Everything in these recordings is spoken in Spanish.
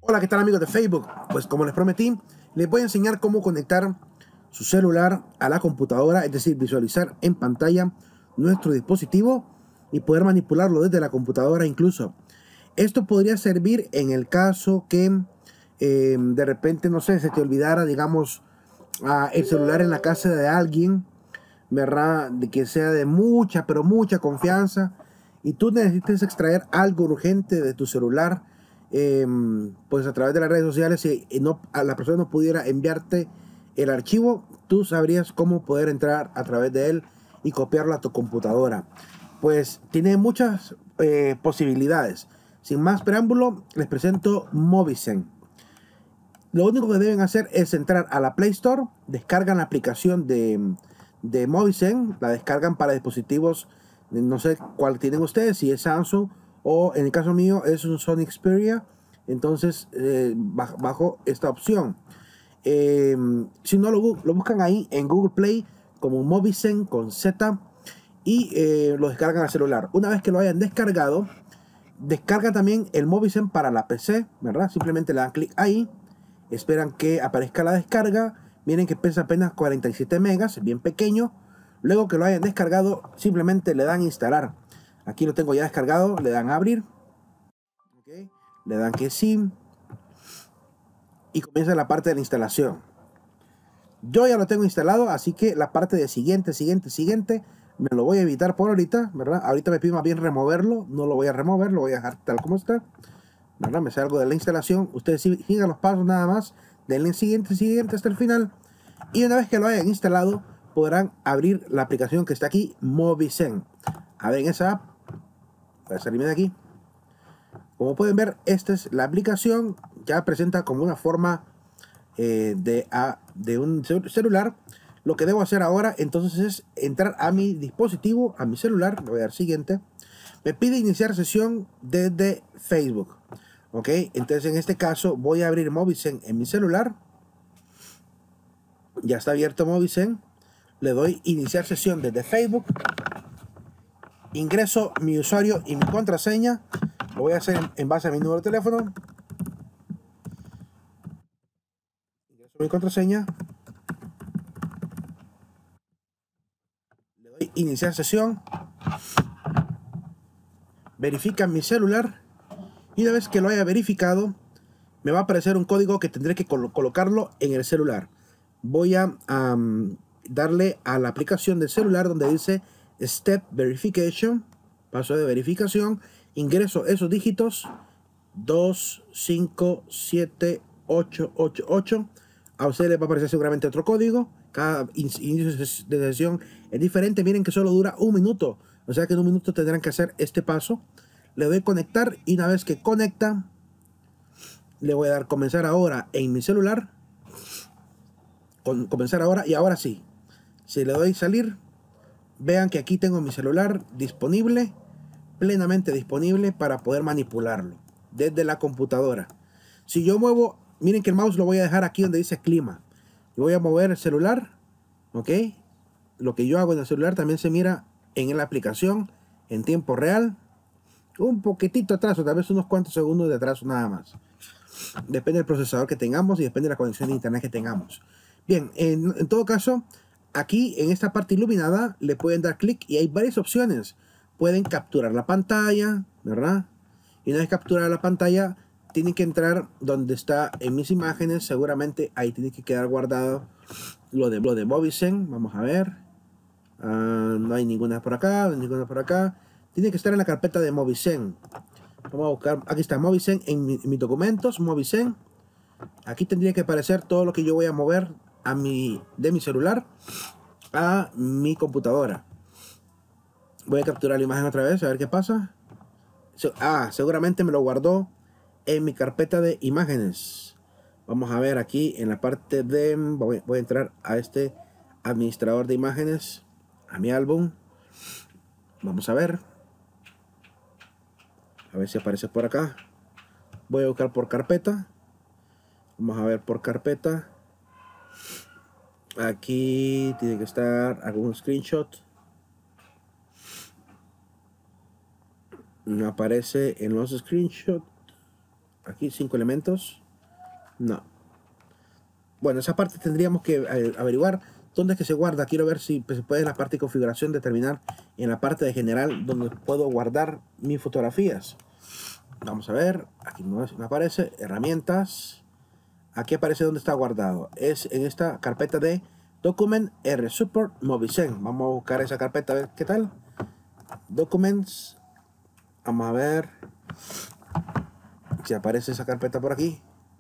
Hola, ¿qué tal amigos de Facebook? Pues como les prometí, les voy a enseñar cómo conectar su celular a la computadora, es decir, visualizar en pantalla nuestro dispositivo y poder manipularlo desde la computadora incluso. Esto podría servir en el caso que de repente, no sé, se te olvidara, digamos, el celular en la casa de alguien, ¿verdad? De que sea de mucha, pero mucha confianza y tú necesites extraer algo urgente de tu celular, pues a través de las redes sociales, si no, a la persona no pudiera enviarte el archivo, tú sabrías cómo poder entrar a través de él y copiarlo a tu computadora. Pues tiene muchas posibilidades. Sin más preámbulo, les presento Movizen. Lo único que deben hacer es entrar a la Play Store, descargan la aplicación de Movizen, la descargan para dispositivos, no sé cuál tienen ustedes, si es Samsung o en el caso mío es un Sony Xperia, entonces bajo esta opción. Si no lo buscan ahí en Google Play como Movizen con Z y lo descargan al celular. Una vez que lo hayan descargado, descarga también el Movizen para la PC, ¿verdad? Simplemente le dan clic ahí, esperan que aparezca la descarga. Miren que pesa apenas 47 megas, bien pequeño. Luego que lo hayan descargado, simplemente le dan instalar. Aquí lo tengo ya descargado, le dan abrir, ¿okay? Le dan que sí y comienza la parte de la instalación. Yo ya lo tengo instalado, así que la parte de siguiente me lo voy a evitar por ahorita, ¿verdad? Ahorita me pide más bien removerlo, no lo voy a remover, lo voy a dejar tal como está, ¿verdad? Me salgo de la instalación, ustedes sigan los pasos nada más, denle siguiente hasta el final y una vez que lo hayan instalado podrán abrir la aplicación que está aquí, Movizen. Abren esa app, voy a salirme de aquí. Como pueden ver, esta es la aplicación, ya presenta como una forma de un celular. Lo que debo hacer ahora entonces es entrar a mi dispositivo, a mi celular, le voy a dar siguiente. Me pide iniciar sesión desde Facebook. Ok, entonces en este caso voy a abrir Movizen en mi celular. Ya está abierto Movizen. Le doy iniciar sesión desde Facebook. Ingreso mi usuario y mi contraseña. Lo voy a hacer en base a mi número de teléfono. Ingreso mi contraseña. Le doy iniciar sesión. Verifica mi celular. Y una vez que lo haya verificado, me va a aparecer un código que tendré que colocarlo en el celular. Voy a darle a la aplicación del celular donde dice Step Verification, paso de verificación, ingreso esos dígitos 257888. A ustedes les va a aparecer seguramente otro código. Cada inicio de sesión es diferente. Miren que solo dura un minuto, o sea que en un minuto tendrán que hacer este paso. Le doy conectar y una vez que conecta, le voy a dar comenzar ahora en mi celular. Comenzar ahora y ahora sí. Si le doy salir, vean que aquí tengo mi celular disponible, plenamente disponible para poder manipularlo desde la computadora. Si yo muevo, miren que el mouse lo voy a dejar aquí donde dice clima. Yo voy a mover el celular, ok. Lo que yo hago en el celular también se mira en la aplicación en tiempo real. Un poquitito atraso, tal vez unos cuantos segundos de atraso nada más. Depende del procesador que tengamos y depende de la conexión de internet que tengamos. Bien, en todo caso, aquí en esta parte iluminada le pueden dar clic y hay varias opciones. Pueden capturar la pantalla, ¿verdad? Y una vez capturada la pantalla, tienen que entrar donde está en mis imágenes. Seguramente ahí tiene que quedar guardado lo de Movizen. Vamos a ver. No hay ninguna por acá, no hay ninguna por acá. Tiene que estar en la carpeta de Movizen. Vamos a buscar, aquí está Movizen en mis documentos, Movizen. Aquí tendría que aparecer todo lo que yo voy a mover de mi celular a mi computadora. Voy a capturar la imagen otra vez, a ver qué pasa. Seguramente me lo guardó en mi carpeta de imágenes. Vamos a ver aquí en la parte de... Voy a entrar a este administrador de imágenes, a mi álbum. Vamos a ver si aparece por acá. Voy a buscar por carpeta. Vamos a ver por carpeta. Aquí tiene que estar algún screenshot. No aparece en los screenshots. Aquí 5 elementos. No. Bueno, esa parte tendríamos que averiguar dónde es que se guarda. Quiero ver si se puede en la parte de configuración determinar en la parte de general donde puedo guardar mis fotografías. Vamos a ver. Aquí no aparece. Herramientas. Aquí aparece donde está guardado. Es en esta carpeta de Document RSupport Movizen. Vamos a buscar esa carpeta a ver qué tal. Documents. Vamos a ver si aparece esa carpeta por aquí.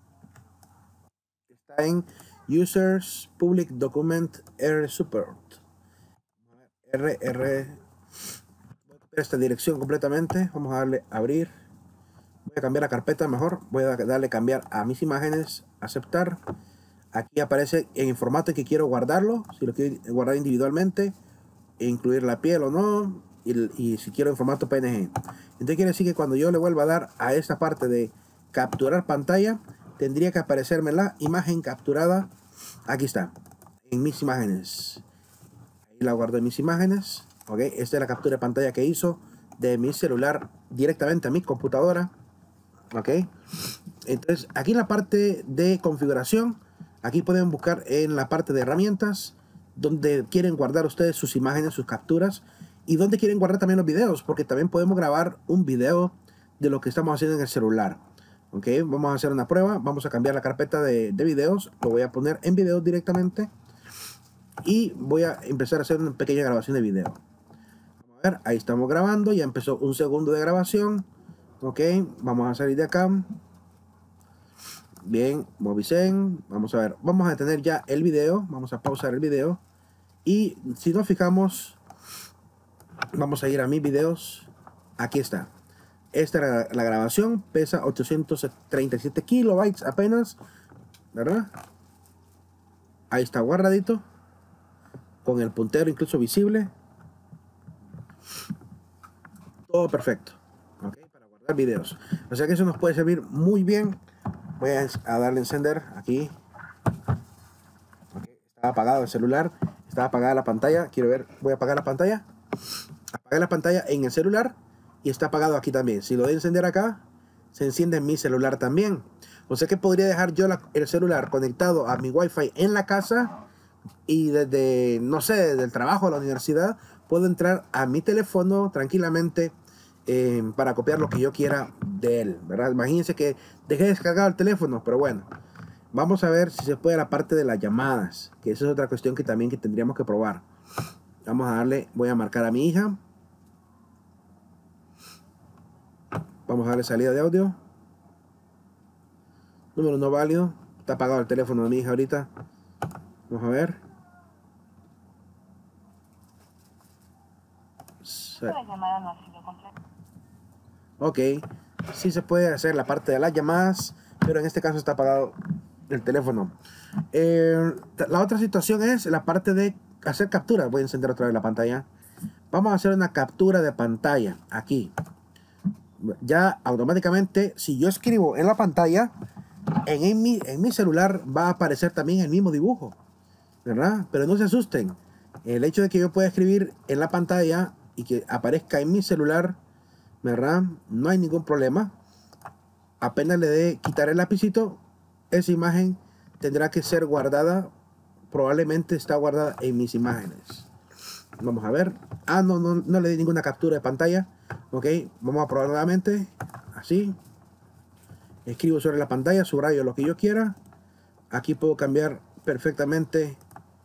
Está en Users Public Document RSupport. Voy a copiar esta dirección completamente. Vamos a darle a abrir. Voy a cambiar la carpeta mejor. Voy a darle cambiar a mis imágenes. Aceptar. Aquí aparece en el formato en que quiero guardarlo. Si lo quiero guardar individualmente. Incluir la piel o no. Y si quiero en formato PNG. Entonces quiere decir que cuando yo le vuelva a dar a esta parte de capturar pantalla, tendría que aparecerme la imagen capturada. Aquí está. En mis imágenes. Ahí la guardo en mis imágenes. Ok. Esta es la captura de pantalla que hizo de mi celular directamente a mi computadora. Ok. Entonces aquí en la parte de configuración, aquí pueden buscar en la parte de herramientas donde quieren guardar ustedes sus imágenes, sus capturas, y donde quieren guardar también los videos, porque también podemos grabar un video de lo que estamos haciendo en el celular. Ok, vamos a hacer una prueba. Vamos a cambiar la carpeta de videos. Lo voy a poner en videos directamente y voy a empezar a hacer una pequeña grabación de video. Vamos a ver, ahí estamos grabando. Ya empezó un segundo de grabación. Ok, vamos a salir de acá. Bien, Movizen. Vamos a ver, vamos a detener ya el video. Vamos a pausar el video. Y si nos fijamos, vamos a ir a mis videos. Aquí está. Esta era la grabación. Pesa 837 kilobytes apenas, ¿verdad? Ahí está guardadito. Con el puntero incluso visible. Todo perfecto. ¿Okay? Para guardar videos. O sea que eso nos puede servir muy bien. Voy a darle a encender aquí. Okay. Estaba apagado el celular. Estaba apagada la pantalla. Quiero ver. Voy a apagar la pantalla. Apagué la pantalla en el celular. Y está apagado aquí también. Si lo doy a encender acá, se enciende en mi celular también. O sea que podría dejar yo el celular conectado a mi Wi-Fi en la casa. Y desde, no sé, desde el trabajo a la universidad, puedo entrar a mi teléfono tranquilamente para copiar lo que yo quiera de él, ¿verdad? Imagínense que dejé descargado el teléfono, pero bueno. Vamos a ver si se puede la parte de las llamadas, que esa es otra cuestión que también tendríamos que probar. Vamos a darle, voy a marcar a mi hija. Vamos a darle salida de audio. Número no válido. Está apagado el teléfono de mi hija ahorita. Vamos a ver. La llamada no ha sido completa. Ok. Sí se puede hacer la parte de las llamadas, pero en este caso está apagado el teléfono. La otra situación es la parte de hacer captura. Voy a encender otra vez la pantalla. Vamos a hacer una captura de pantalla aquí. Ya automáticamente, si yo escribo en la pantalla, en mi celular va a aparecer también el mismo dibujo, ¿verdad? Pero no se asusten. El hecho de que yo pueda escribir en la pantalla y que aparezca en mi celular, ¿verdad? No hay ningún problema. Apenas le dé quitar el lapicito, esa imagen tendrá que ser guardada. Probablemente está guardada en mis imágenes. Vamos a ver. No le di ninguna captura de pantalla. Ok, vamos a probar nuevamente. Así. Escribo sobre la pantalla, subrayo lo que yo quiera. Aquí puedo cambiar perfectamente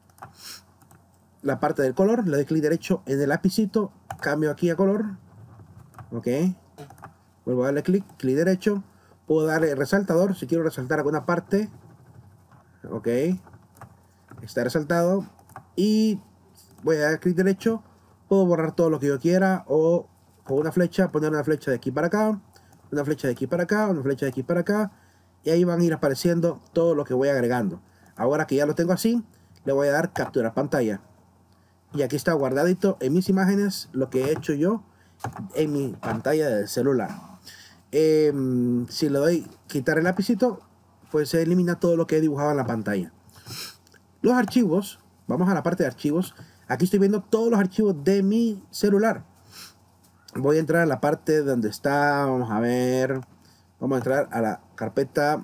la parte del color. Le doy clic derecho en el lapicito. Cambio aquí a color. Ok. Vuelvo a darle clic derecho. Puedo darle resaltador si quiero resaltar alguna parte. Ok. Está resaltado. Y voy a dar clic derecho. Puedo borrar todo lo que yo quiera. O con una flecha, poner una flecha de aquí para acá. Una flecha de aquí para acá. Una flecha de aquí para acá. Y ahí van a ir apareciendo todo lo que voy agregando. Ahora que ya lo tengo así, le voy a dar capturar pantalla. Y aquí está guardadito en mis imágenes lo que he hecho yo en mi pantalla del celular. Si le doy quitar el lapicito, pues se elimina todo lo que he dibujado en la pantalla. Los archivos, vamos a la parte de archivos. Aquí estoy viendo todos los archivos de mi celular. Voy a entrar a la parte donde está, vamos a ver, Vamos a entrar a la carpeta.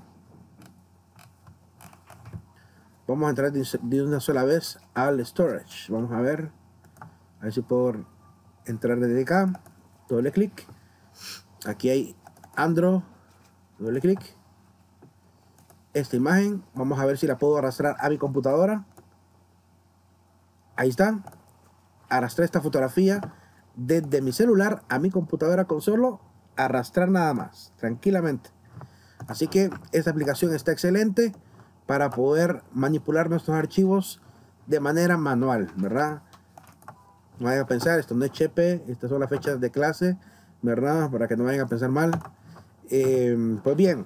Vamos a entrar de una sola vez al storage. Vamos a ver si puedo entrar desde acá. Doble clic. Aquí hay Android. Doble clic. Esta imagen, vamos a ver si la puedo arrastrar a mi computadora. Ahí está. Arrastré esta fotografía desde mi celular a mi computadora con solo arrastrar nada más, tranquilamente. Así que esta aplicación está excelente para poder manipular nuestros archivos de manera manual, ¿verdad? No vayan a pensar, esto no es chepe, estas son las fechas de clase, ¿verdad? Para que no vayan a pensar mal. Pues bien,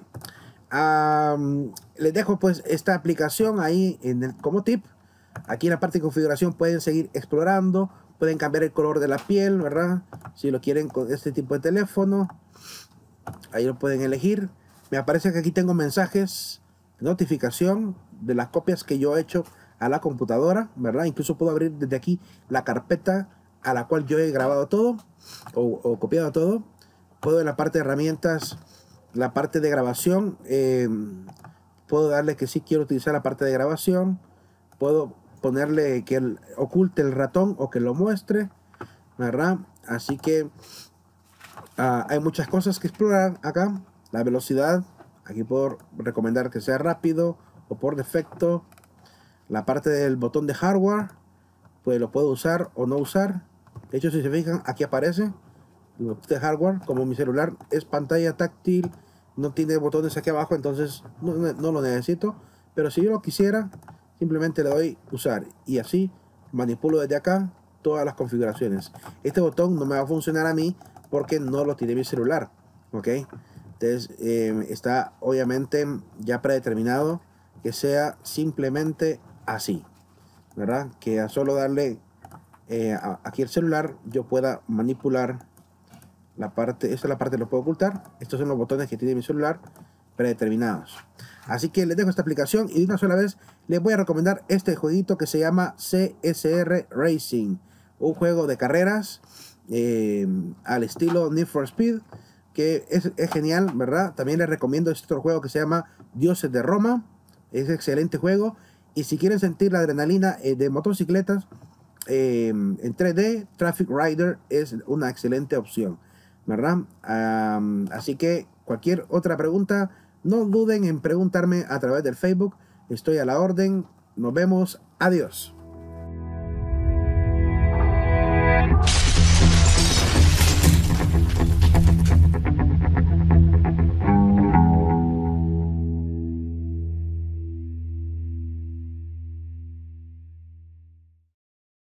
les dejo pues esta aplicación ahí como tip. Aquí en la parte de configuración pueden seguir explorando, pueden cambiar el color de la piel, ¿verdad? Si lo quieren con este tipo de teléfono, ahí lo pueden elegir. Me aparece que aquí tengo mensajes de notificación de las copias que yo he hecho a la computadora, ¿verdad? Incluso puedo abrir desde aquí la carpeta a la cual yo he grabado todo o copiado todo. Puedo en la parte de herramientas, la parte de grabación, puedo darle que sí quiero utilizar la parte de grabación. Puedo ponerle que oculte el ratón o que lo muestre, ¿verdad? Así que hay muchas cosas que explorar acá. La velocidad, aquí puedo recomendar que sea rápido o por defecto. La parte del botón de hardware, pues lo puedo usar o no usar. De hecho, si se fijan, aquí aparece el botón de hardware. Como mi celular es pantalla táctil, no tiene botones aquí abajo, entonces no lo necesito. Pero si yo lo quisiera, simplemente le doy usar y así manipulo desde acá todas las configuraciones. Este botón no me va a funcionar a mí porque no lo tiene mi celular, ¿ok? Entonces está obviamente ya predeterminado que sea simplemente así, ¿verdad? Que a solo darle aquí el celular yo pueda manipular la parte. Esta es la parte que lo puedo ocultar. Estos son los botones que tiene mi celular predeterminados. Así que les dejo esta aplicación y de una sola vez les voy a recomendar este jueguito que se llama CSR Racing, un juego de carreras al estilo Need for Speed, que es genial, ¿verdad? También les recomiendo este otro juego que se llama Dioses de Roma. Es excelente juego, y si quieren sentir la adrenalina de motocicletas en 3D, Traffic Rider es una excelente opción, ¿verdad? Así que cualquier otra pregunta, no duden en preguntarme a través del Facebook. Estoy a la orden. Nos vemos. Adiós.